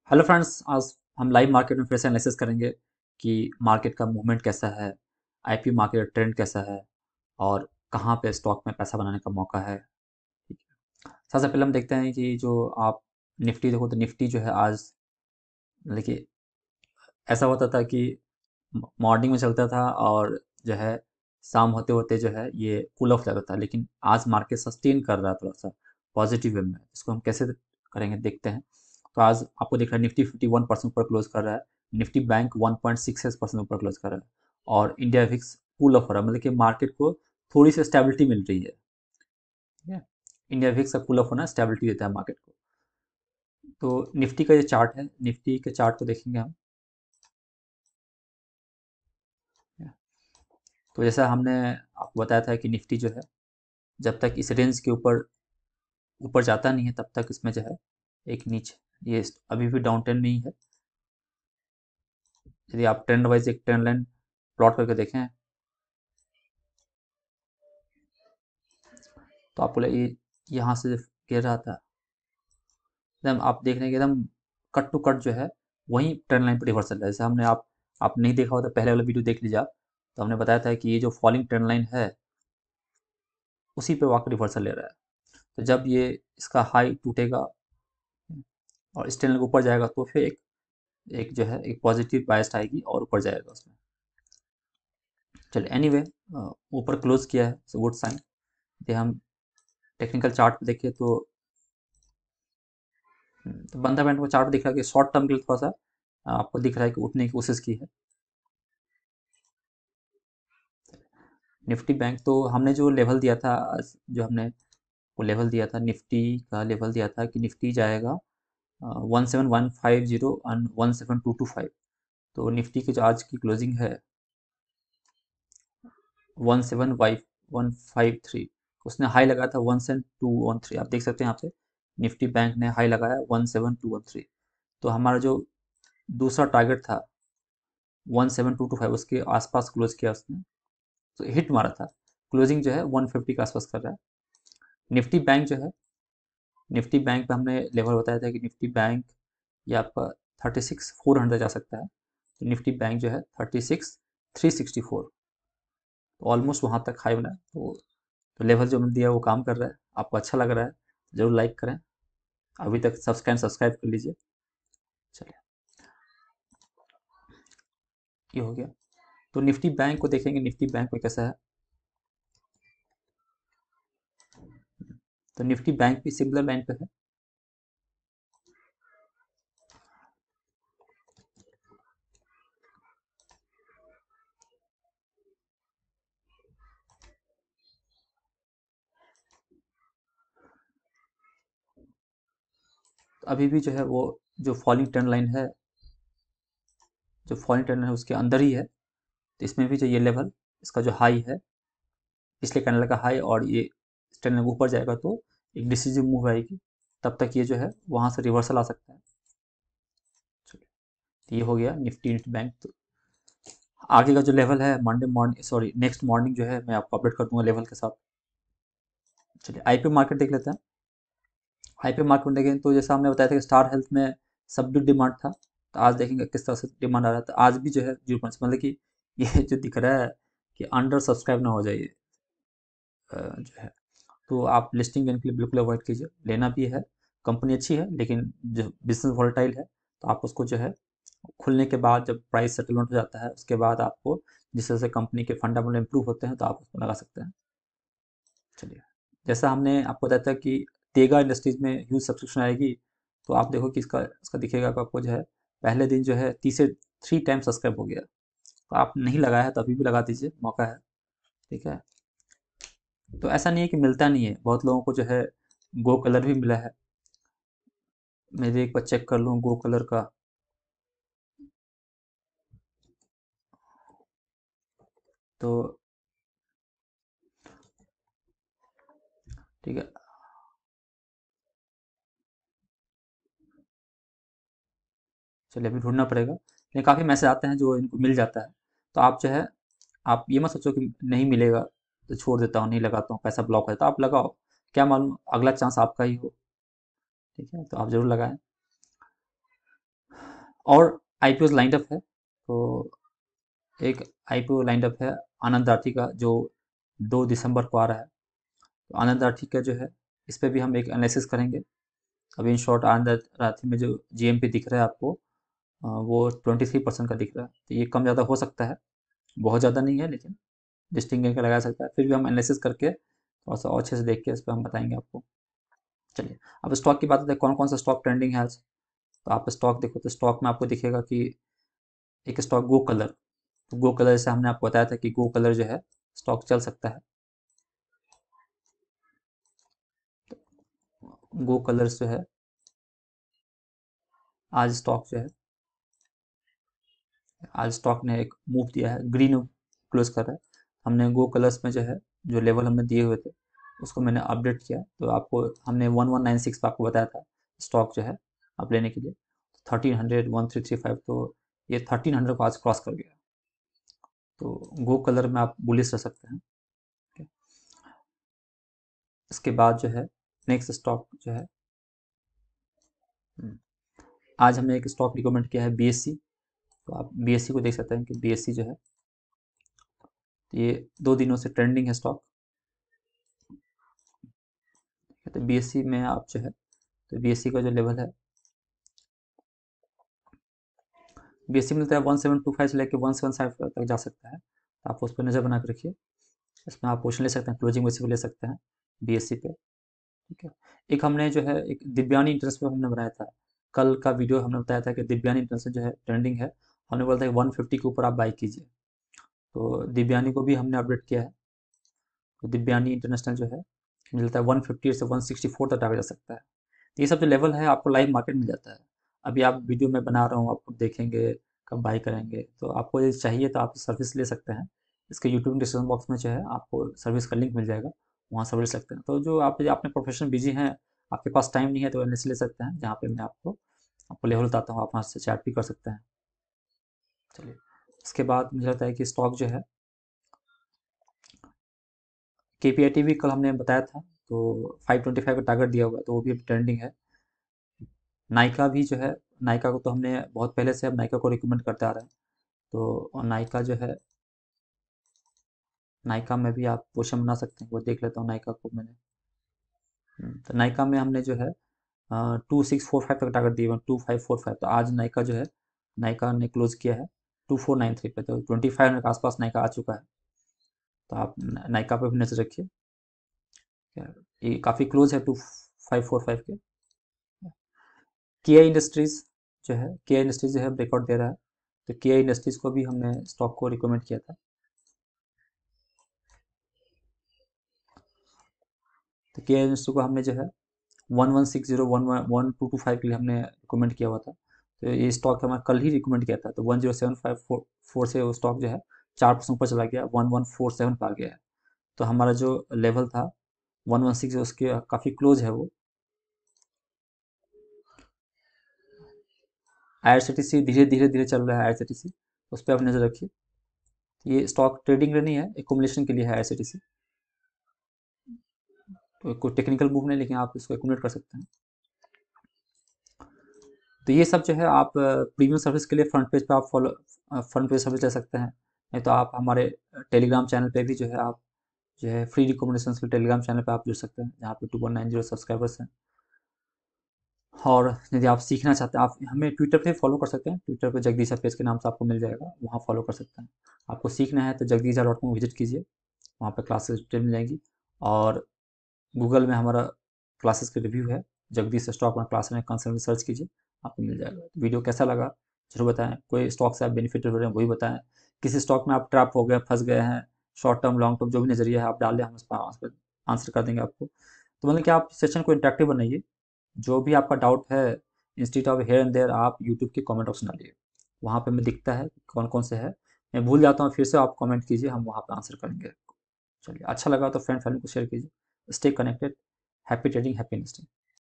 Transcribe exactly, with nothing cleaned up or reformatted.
Hello friends, आज हम live market में फिर से एनालिसिस करेंगे कि मार्केट का मूवमेंट कैसा है। आईपी मार्केट ट्रेंड कैसा है और कहाँ पे स्टॉक में पैसा बनाने का मौका है। ठीक है। सबसे पहले हम देखते हैं कि जो आप निफ्टी देखो तो निफ्टी जो है आज, देखिए, ऐसा होता था कि मॉर्निंग में चलता था और जो है शाम होते होते जो है ये कूल ऑफ जाता था, लेकिन आज मार्केट सस्टेन कर रहा है थोड़ा सा पॉजिटिव वे में। इसको हम कैसे करेंगे देखते हैं। तो आज आपको दिख रहा है निफ्टी फिफ्टी वन परसेंट ऊपर क्लोज कर रहा है। Nifty bank one point six percent ऊपर क्लोज कर रहा है और इंडिया विक्स कूल ऑफ हो रहा है, मतलब कि मार्केट को थोड़ी सी स्टेबिलिटी मिल रही है। ठीक है। इंडिया विक्स का कूल ऑफ होना स्टेबिलिटी देता है मार्केट को। तो निफ्टी का ये चार्ट है, निफ्टी के चार्ट को देखेंगे हम। तो जैसा हमने आपको बताया था कि निफ्टी जो है जब तक इस रेंज के ऊपर ऊपर जाता नहीं है तब तक इसमें जो है एक नीचे ये अभी भी डाउन ट्रेंड में ही है। यदि आप ट्रेंड वाइज एक ट्रेंड लाइन प्लॉट करके देखें तो आपको लगे ये यहाँ से गिर रहा था, एकदम आप देख रहे हैं कि एकदम कट टू कट जो है वही ट्रेंड लाइन पर रिवर्सल है। जैसे हमने आप आप नहीं देखा हो तो पहले वाला वीडियो देख लीजिए आप। तो हमने बताया था कि ये जो फॉलिंग ट्रेंड लाइन है उसी पे वाकई रिवर्सल ले रहा है। तो जब ये इसका हाई टूटेगा और इस ट्रेंड लाइन के ऊपर जाएगा तो फिर एक एक जो है एक पॉजिटिव बायस आएगी और ऊपर जाएगा उसमें। चलिए एनीवे, ऊपर क्लोज किया है, सो गुड साइन। यदि हम टेक्निकल चार्ट पे देखें तो हम्म, तो बंधा बैंड को चार्ट दिख रहा है कि शॉर्ट टर्म के लिए थोड़ा सा अ, आपको दिख रहा है कि उठने की कोशिश की है। निफ्टी बैंक तो हमने जो लेवल दिया था आज- जो हमने वो लेवल दिया था, निफ्टी का लेवल दिया था कि निफ्टी जाएगा one seven one five zero, one seven two two five. तो निफ्टी की जो आज की क्लोजिंग है one seven five one five three. उसने हाई लगाया था one seven two one three. आप देख सकते हैं यहाँ पे निफ्टी बैंक ने हाई लगाया one seven two one three. तो हमारा जो दूसरा टारगेट था one seven two two five, उसके आसपास क्लोज किया उसने, तो हिट मारा था। क्लोजिंग जो है वन फिफ्टी के आसपास कर रहा है। निफ्टी बैंक जो है, निफ्टी बैंक पे हमने लेवल बताया था कि निफ्टी बैंक ये आपका थर्टी सिक्स फोर हंड्रेड जा सकता है। तो निफ्टी बैंक जो है thirty six three sixty four, तो ऑलमोस्ट वहाँ तक हाई बना है। तो, तो लेवल जो हमने दिया वो काम कर रहा है। आपको अच्छा लग रहा है, जरूर लाइक करें। अभी तक सब्सक्राइब सब्सक्राइब कर लीजिए। चलिए, ये हो गया। तो निफ्टी बैंक को देखेंगे, निफ्टी बैंक में कैसा है। तो निफ्टी बैंक भी सिमिलर लाइन पे है। तो अभी भी जो है वो जो फॉलिंग ट्रेंड लाइन है, जो फॉलिंग ट्रेंड लाइन है उसके अंदर ही है। तो इसमें भी जो ये लेवल, इसका जो हाई है, पिछले कैंडल का हाई, और ये इस ट्रेंड लाइन ऊपर जाएगा तो एक डिसीजिव मूव आएगी। तब तक ये जो है वहाँ से रिवर्सल आ सकता है। चलिए, तो ये हो गया निफ्टी निफ्टी बैंक। तो आगे का जो लेवल है Monday morning, sorry next morning जो है मैं आपको अपडेट कर दूंगा लेवल के साथ। चलिए आईपीओ मार्केट देख लेते हैं। आईपीओ मार्केट में देखें तो जैसा हमने बताया था कि स्टार हेल्थ में सब डिमांड था। तो आज देखेंगे किस तरह से डिमांड आ रहा था। आज भी जो है जीरो पॉइंट, मतलब कि ये जो दिख रहा है कि अंडर सब्सक्राइब ना हो जाए अ, जो है। तो आप लिस्टिंग गेन के लिए बिल्कुल अवॉइड कीजिए। लेना भी है, कंपनी अच्छी है, लेकिन जो बिजनेस वॉलेटाइल है तो आप उसको जो है खुलने के बाद जब प्राइस सेटलमेंट हो जाता है उसके बाद आपको जिस तरह से कंपनी के फंडामेंटल इंप्रूव होते हैं तो आप उसको लगा सकते हैं। चलिए, जैसा हमने आपको बताया था कि तेगा इंडस्ट्रीज में ह्यूज सब्सक्रिप्शन आएगी। तो आप देखो कि इसका इसका दिखेगा कि आपको जो है पहले दिन जो है तीस से थ्री टाइम सब्सक्राइब हो गया। तो आप नहीं लगाया है तो अभी भी लगा दीजिए, मौका है। ठीक है। तो ऐसा नहीं है कि मिलता नहीं है, बहुत लोगों को जो है गो कलर भी मिला है। मैं भी एक बार चेक कर लूँ गो कलर का। तो ठीक है, चलिए अभी ढूंढना पड़ेगा, लेकिन काफ़ी मैसेज आते हैं जो इनको मिल जाता है। तो आप जो है आप ये मत सोचो कि नहीं मिलेगा तो छोड़ देता हूँ, नहीं लगाता हूँ, पैसा ब्लॉक हो जाता है। आप लगाओ, क्या मालूम अगला चांस आपका ही हो। ठीक है, तो आप जरूर लगाएं। और आईपीओ लाइंड अप है। तो एक आईपीओ लाइंड अप है आनंद राठी का, जो दो दिसंबर को आ रहा है। तो आनंद राठी का जो है, इस पर भी हम एक एनालिसिस करेंगे। अभी इन शॉर्ट आनंद राठी में जो जीएमपी दिख रहा है आपको, अ, वो ट्वेंटी थ्री परसेंट का दिख रहा है। तो ये कम ज़्यादा हो सकता है, बहुत ज़्यादा नहीं है, लेकिन डिस्टिंग करके लगा सकता है। फिर भी हम एनालिसिस करके थोड़ा सा और अच्छे से देख के इस पर हम बताएंगे आपको। चलिए, अब स्टॉक की बात होती है, कौन कौन सा स्टॉक ट्रेंडिंग है आज। तो आप स्टॉक देखो तो स्टॉक में आपको दिखेगा कि एक स्टॉक गो कलर। तो गो कलर से हमने आपको बताया था कि गो कलर जो है स्टॉक चल सकता है। गो कलर्स जो है आज स्टॉक जो है, आज स्टॉक ने एक मूव दिया है, ग्रीन क्लोज कर रहा है। हमने गो कलर्स में जो है, जो लेवल हमने दिए हुए थे उसको मैंने अपडेट किया। तो आपको हमने वन वन नाइन सिक्स पे आपको बताया था स्टॉक जो है आप लेने के लिए, thirteen hundred one three three five. तो ये थर्टीन हंड्रेड को आज क्रॉस कर गया। तो गो कलर में आप बुलिश रह सकते हैं। ठीक है। इसके बाद जो है नेक्स्ट स्टॉक जो है, हम्म, आज हमने एक स्टॉक रिकमेंड किया है बीएससी। तो आप बीएससी को देख सकते हैं कि बीएससी जो है, ये दो दिनों से ट्रेंडिंग है स्टॉक। तो बीएससी में आप जो है, तो बीएससी का जो लेवल है, बीएससी मिलता है वन सेवन टू फाइव से लेकर वन सेवन फाइव तक जा सकता है। तो आप उस पर नज़र बना के रखिए। इसमें आप पोजिशन ले सकते हैं, क्लोजिंग वैसे भी ले सकते हैं बीएससी पे। ठीक है। एक हमने जो है एक दिव्यानी इंटरेस्ट पे हमने बनाया था, कल का वीडियो हमने बताया था कि दिव्यानी इंटरेस्ट जो है ट्रेंडिंग है। हमने बोला था कि वन फिफ्टी के ऊपर आप बाई कीजिए। तो दिव्यानी को भी हमने अपडेट किया है। तो दिव्यानी इंटरनेशनल जो है मिलता है वन फिफ्टी से वन सिक्सटी फोर तक टारगेट जा सकता है। तो ये सब जो लेवल है आपको लाइव मार्केट मिल जाता है। अभी आप वीडियो में बना रहा हूँ, आपको देखेंगे कब बाई करेंगे। तो आपको ये चाहिए तो आप सर्विस ले सकते हैं। इसके यूट्यूब डिस्क्रिप्शन बॉक्स में जो है आपको सर्विस का लिंक मिल जाएगा, वहाँ सर्विस ले सकते हैं। तो जो आप अपने प्रोफेशन बिजी हैं, आपके पास टाइम नहीं है, तो एन ले सकते हैं, जहाँ पे मैं आपको आपको लेवल बताता हूँ, आप वहाँ से चैट भी कर सकते हैं। चलिए, इसके बाद मुझे लगता है कि स्टॉक जो है के पी आई टी भी कल हमने बताया था, तो फाइव ट्वेंटी फाइव का टारगेट दिया हुआ है, तो वो भी ट्रेंडिंग है। नायका भी जो है, नायका को तो हमने बहुत पहले से अब नायका को रिकमेंड करते आ रहे हैं। तो और नायका जो है, नायका में भी आप पोजीशन बना सकते हैं। वो देख लेता हूँ नायका को मैंने। हम्म, तो नायका में हमने जो है टू सिक्स फोर फाइव तक टारगेट दिए हुए, टू फाइव फोर फाइव। तो आज नायका जो है, नायका ने क्लोज किया है टू फोर नाइन थ्री पे। तो ट्वेंटी फाइव हंड्रेड के आसपास नायका आ चुका है। तो आप न- नायका पे भी नजर रखिए। क्या- ये काफ़ी क्लोज है टू फाइव फोर फाइव के। किया इंडस्ट्रीज जो है, किया इंडस्ट्रीज जो है ब्रेकआउट दे रहा है। तो किया इंडस्ट्रीज को भी हमने स्टॉक को रिकमेंड किया था। तो किया इंडस्ट्री को हमने जो है one one six zero one one two two five के लिए हमने रिकमेंड किया हुआ था। तो ये स्टॉक हमारा कल ही रिकमेंड किया था। तो one zero seven five four four से वो स्टॉक जो है चार परसेंट ऊपर चला गया, वन वन फोर सेवन पर आ गया है। तो हमारा जो लेवल था वन वन सिक्स, उसके काफ़ी क्लोज है वो। I R C T C धीरे धीरे धीरे चल रहा है, I R C T C उस पर आप नज़र रखिए। ये स्टॉक ट्रेडिंग के लिए नहीं है, एकोमुलेशन के लिए है I R C T C. तो कोई टेक्निकल मूव नहीं, लेकिन आप इसको एकोमुलेट कर सकते हैं। तो ये सब जो है आप प्रीमियम सर्विस के लिए फ्रंट पेज पे आप फॉलो फ्रंट पेज सर्विस ले सकते हैं। नहीं तो आप हमारे टेलीग्राम चैनल पे भी जो है आप जो है फ्री रिकमेंडेशन के टेलीग्राम चैनल पे आप जुड़ सकते हैं, जहाँ पे two one nine zero subscribers हैं। और यदि आप सीखना चाहते हैं, आप हमें ट्विटर पे फॉलो कर सकते हैं। ट्विटर पे जगदीशा पेज के नाम से आपको मिल जाएगा, वहाँ फॉलो कर सकते हैं। आपको सीखना है तो जगदीशा डॉट कॉम विजिट कीजिए, वहाँ पर क्लासेस डिटेल मिल जाएंगी। और गूगल में हमारा क्लासेस का रिव्यू है, जगदीश स्टॉक में क्लास में कंसर्न में सर्च कीजिए, आपको मिल जाएगा। तो वीडियो कैसा लगा जरूर बताएं। कोई स्टॉक से आप बेनिफिट हो रहे हैं वही बताएं। किसी स्टॉक में आप ट्रैप हो गए, फंस गए हैं, शॉर्ट टर्म लॉन्ग टर्म जो भी नजरिया है आप डाल दें, हम उस पर आंसर कर देंगे आपको। तो मतलब कि आप सेशन को इंटरेक्टिव बनाइए। जो भी आपका डाउट है, institute of here and there, आप यूट्यूब के कमेंट ऑप्शन डालिए, वहाँ पे हमें दिखता है कौन कौन से है। मैं भूल जाता हूँ, फिर से आप कमेंट कीजिए, हम वहाँ पे आंसर करेंगे। चलिए, अच्छा लगा तो फ्रेंड फैमिली को शेयर कीजिए। Stay connected. Happy trading, happy investing.